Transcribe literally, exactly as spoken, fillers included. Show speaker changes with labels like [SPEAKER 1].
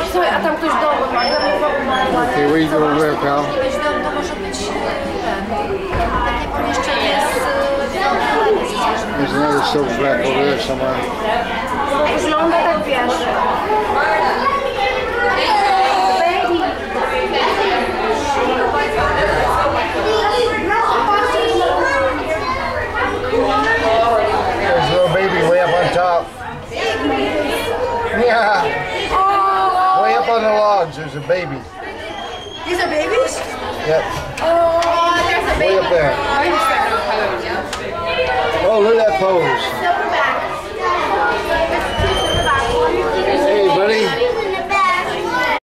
[SPEAKER 1] Słuchaj, a tam ktoś domu ma, ja mówię,
[SPEAKER 2] Okay, where you gonna wear, pal?
[SPEAKER 1] to może być ten, takie pomieszczenie z...
[SPEAKER 2] There's another silverback over there somewhere.
[SPEAKER 1] Wygląda tak, wiesz.
[SPEAKER 2] There's a little baby way up on top. Yeah. Way up on the logs, there's a baby.
[SPEAKER 1] These are babies?
[SPEAKER 2] Yep.
[SPEAKER 1] Oh, there's a baby.
[SPEAKER 2] Way up there. Oh, look at that pose.